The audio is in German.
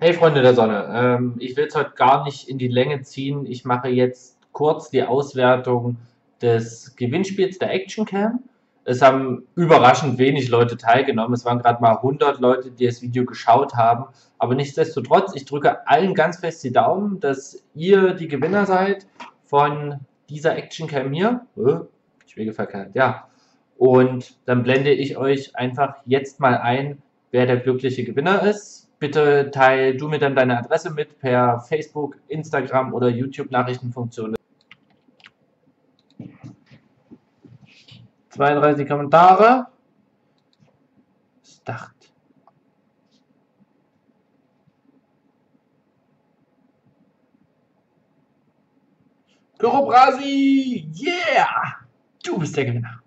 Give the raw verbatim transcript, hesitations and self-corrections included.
Hey Freunde der Sonne, ähm, ich will es heute gar nicht in die Länge ziehen. Ich mache jetzt kurz die Auswertung des Gewinnspiels der Action Cam. Es haben überraschend wenig Leute teilgenommen. Es waren gerade mal hundert Leute, die das Video geschaut haben. Aber nichtsdestotrotz, ich drücke allen ganz fest die Daumen, dass ihr die Gewinner seid von dieser Action Cam hier. Äh, Ich bin verkehrt, ja. Und dann blende ich euch einfach jetzt mal ein, wer der glückliche Gewinner ist. Bitte teil du mir dann deine Adresse mit per Facebook, Instagram oder YouTube-Nachrichtenfunktion. zweiunddreißig Kommentare. Start. Gyrobrasi! Yeah! Du bist der Gewinner.